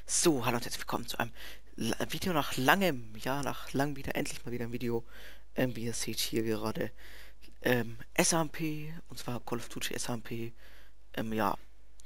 So, hallo und herzlich willkommen zu einem Video nach langem, ja, nach langem wieder, endlich mal wieder ein Video. Wie ihr seht hier gerade SMP, und zwar Call of Duty SMP, ja,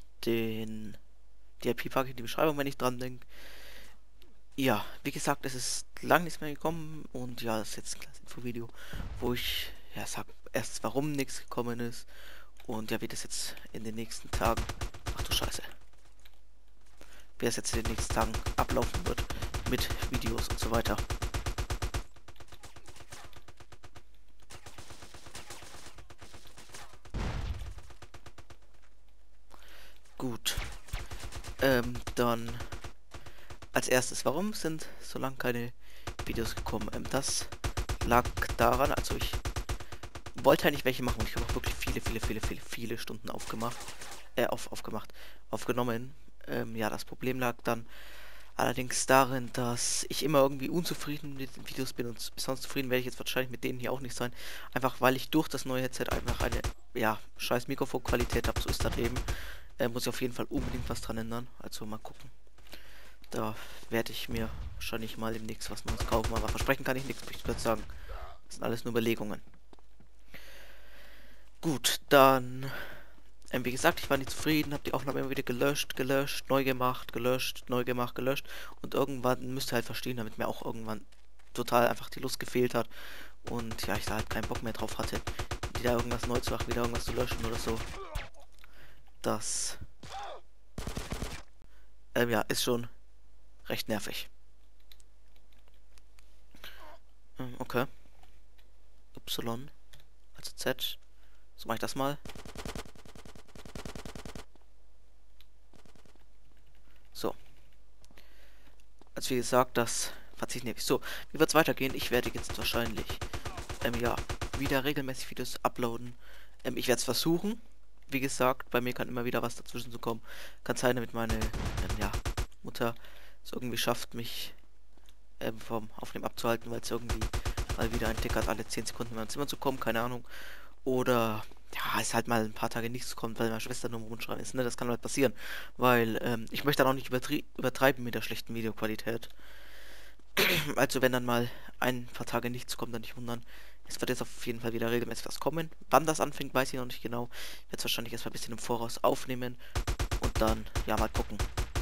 die IP packe ich in die Beschreibung, wenn ich dran denke. Ja, wie gesagt, es ist lang nichts mehr gekommen und ja, das ist jetzt ein kleines Infovideo, wo ich, ja, sag erst, warum nichts gekommen ist und ja, wie das jetzt in den nächsten Tagen, ach du Scheiße, wie das jetzt in den nächsten Tagen ablaufen wird mit Videos und so weiter. Gut, dann als erstes, warum sind so lange keine Videos gekommen? Das lag daran, also ich wollte eigentlich welche machen und ich habe auch wirklich viele Stunden aufgenommen. Ja, das Problem lag dann allerdings darin, dass ich immer irgendwie unzufrieden mit den Videos bin und besonders zufrieden werde ich jetzt wahrscheinlich mit denen hier auch nicht sein. Einfach weil ich durch das neue Headset einfach eine, ja, scheiß Mikrofonqualität habe, so ist das eben. Muss ich auf jeden Fall unbedingt was dran ändern. Also mal gucken. Da werde ich mir wahrscheinlich mal demnächst was Neues kaufen, aber versprechen kann ich nichts, möchte ich gerade sagen. Das sind alles nur Überlegungen. Gut, dann, wie gesagt, ich war nicht zufrieden, habe die Aufnahme immer wieder gelöscht, neu gemacht, gelöscht. Und irgendwann müsst ihr halt verstehen, damit mir auch irgendwann total einfach die Lust gefehlt hat. Und ja, ich da halt keinen Bock mehr drauf hatte, wieder irgendwas neu zu machen, wieder irgendwas zu löschen oder so. Das, ja, ist schon recht nervig. Okay. Y, also Z. So mache ich das mal. So. Also wie gesagt, das Fazit nehme ich. So, wie wird es weitergehen? Ich werde jetzt wahrscheinlich, ja, wieder regelmäßig Videos uploaden. Ich werde es versuchen. Wie gesagt, bei mir kann immer wieder was dazwischen zu kommen. Kann sein, damit meine, ja, Mutter es irgendwie schafft, mich vom Aufnehmen abzuhalten, weil es irgendwie mal wieder ein Tick hat, alle 10 Sekunden in mein Zimmer zu kommen, keine Ahnung. Oder ja, es halt mal ein paar Tage nichts kommt, weil meine Schwester nur rumschreien ist, ne? Das kann halt passieren. Weil ich möchte dann auch nicht übertreiben mit der schlechten Videoqualität. Also wenn dann mal ein paar Tage nichts kommt, dann nicht wundern. Es wird jetzt auf jeden Fall wieder regelmäßig was kommen. Wann das anfängt, weiß ich noch nicht genau. Ich werde es wahrscheinlich erst mal ein bisschen im Voraus aufnehmen und dann, ja, mal gucken.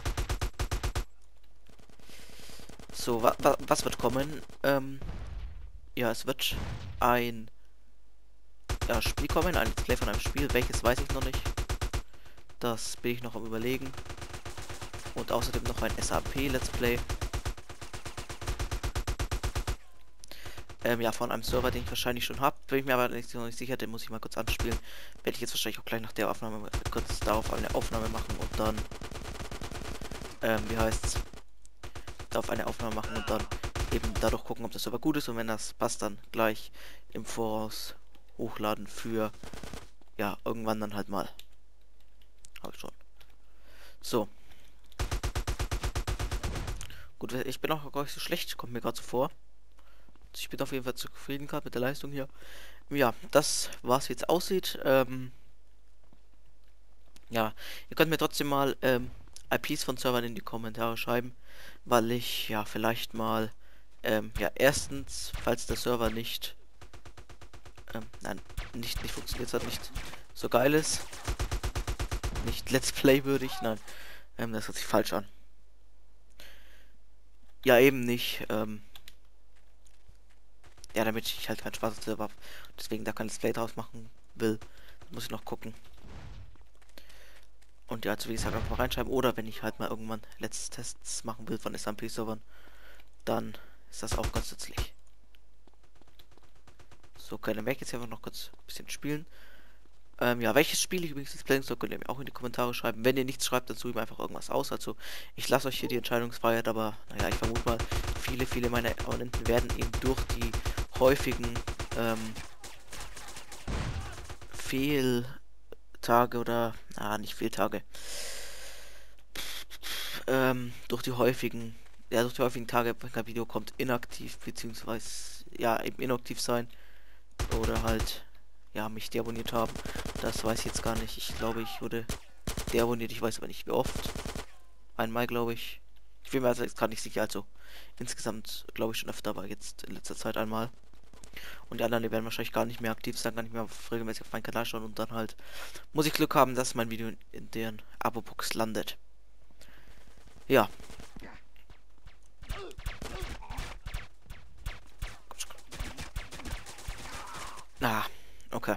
So, was wird kommen? Ja, es wird ein Spiel kommen, ein Let's Play von einem Spiel. Welches weiß ich noch nicht. Das bin ich noch am Überlegen. Und außerdem noch ein SAP Let's Play. Ja, von einem Server, den ich wahrscheinlich schon habe. Bin ich mir aber noch nicht sicher, den muss ich mal kurz anspielen. Werde ich jetzt wahrscheinlich auch gleich nach der Aufnahme kurz darauf eine Aufnahme machen und dann, wie heißt's? Darauf eine Aufnahme machen und dann eben dadurch gucken, ob der Server gut ist und wenn das passt, dann gleich im Voraus hochladen für, ja, irgendwann dann halt mal. Habe ich schon. So. Gut, ich bin auch gar nicht so schlecht, kommt mir gerade so vor. Ich bin auf jeden Fall zufrieden gerade mit der Leistung hier. Ja, das was jetzt aussieht. Ja, ihr könnt mir trotzdem mal IPs von Servern in die Kommentare schreiben, weil ich ja vielleicht mal ja, erstens, falls der Server nicht nein, nicht funktioniert hat, nicht so geil ist, nicht Let's Play würdig, nein, das hört sich falsch an. Ja, eben nicht, ja, damit ich halt keinen Spaß auf Server habe, deswegen da kein Let's Play draus machen will, muss ich noch gucken. Und ja, also wie gesagt, einfach mal reinschreiben. Oder wenn ich halt mal irgendwann letzte Tests machen will von SMP-Servern, dann ist das auch ganz nützlich. So, okay, dann werde ich jetzt einfach noch kurz ein bisschen spielen. Ja, welches Spiel ich übrigens jetzt playen soll, könnt ihr mir auch in die Kommentare schreiben. Wenn ihr nichts schreibt, dann suche ich mir einfach irgendwas aus. Also, ich lasse euch hier die Entscheidungsfreiheit, aber naja, ich vermute mal, viele meiner Abonnenten werden eben durch die häufigen Fehltage oder, nicht Fehltage, durch die häufigen Tage, wenn kein Video kommt, inaktiv, beziehungsweise, ja, eben inaktiv sein. Oder halt, ja, mich deabonniert haben. Das weiß ich jetzt gar nicht. Ich glaube, ich wurde deabonniert, ich weiß aber nicht wie oft. Einmal, glaube ich. Ich bin mir also jetzt gerade nicht sicher, also insgesamt glaube ich schon öfter, aber jetzt in letzter Zeit einmal. Und die anderen, die werden wahrscheinlich gar nicht mehr aktiv sein, gar nicht mehr regelmäßig auf meinen Kanal schauen und dann halt muss ich Glück haben, dass mein Video in deren Abo-Box landet. Ja. Ah, okay.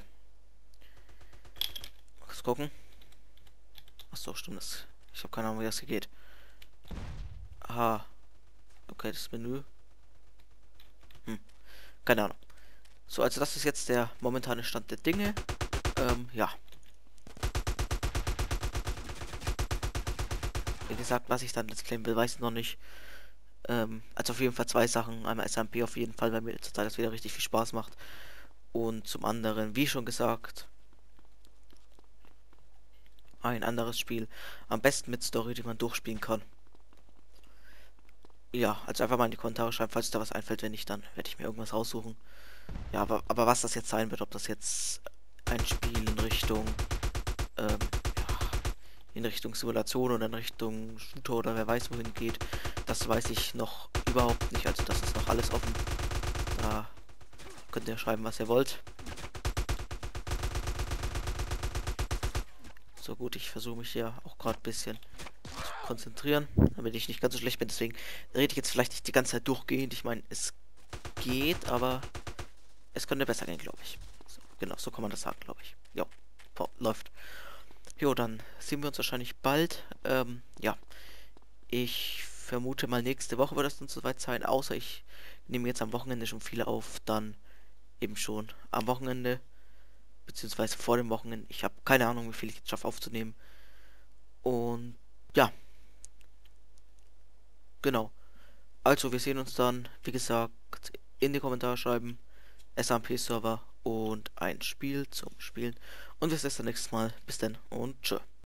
Mal gucken. Achso, stimmt das. Ich habe keine Ahnung, wie das hier geht. Aha. Okay, das Menü. Keine Ahnung. So, also das ist jetzt der momentane Stand der Dinge. Ja. Wie gesagt, was ich dann jetzt claimen will, weiß ich noch nicht. Also auf jeden Fall zwei Sachen. Einmal SMP auf jeden Fall, weil mir zurzeit das wieder richtig viel Spaß macht. Und zum anderen, wie schon gesagt, ein anderes Spiel. Am besten mit Story, die man durchspielen kann. Ja, also einfach mal in die Kommentare schreiben, falls da was einfällt. Wenn nicht, dann werde ich mir irgendwas raussuchen. Ja, aber was das jetzt sein wird, ob das jetzt ein Spiel ja, in Richtung Simulation oder in Richtung Shooter oder wer weiß wohin geht, das weiß ich noch überhaupt nicht. Also das ist noch alles offen. Da könnt ihr schreiben, was ihr wollt. So gut, ich versuche mich ja auch gerade ein bisschen zu konzentrieren, damit ich nicht ganz so schlecht bin. Deswegen rede ich jetzt vielleicht nicht die ganze Zeit durchgehend. Ich meine, es geht, aber es könnte besser gehen, glaube ich. So, genau, so kann man das sagen, glaube ich. Ja, läuft. Jo, dann sehen wir uns wahrscheinlich bald. Ja, ich vermute mal nächste Woche wird es dann soweit sein, außer ich nehme jetzt am Wochenende schon viele auf, dann eben schon am Wochenende, beziehungsweise vor dem Wochenende. Ich habe keine Ahnung, wie viel ich jetzt schaffe aufzunehmen. Und ja, genau. Also, wir sehen uns dann, wie gesagt, in die Kommentare schreiben, SMP-Server und ein Spiel zum Spielen. Und wir sehen uns dann nächstes Mal. Bis dann und tschö.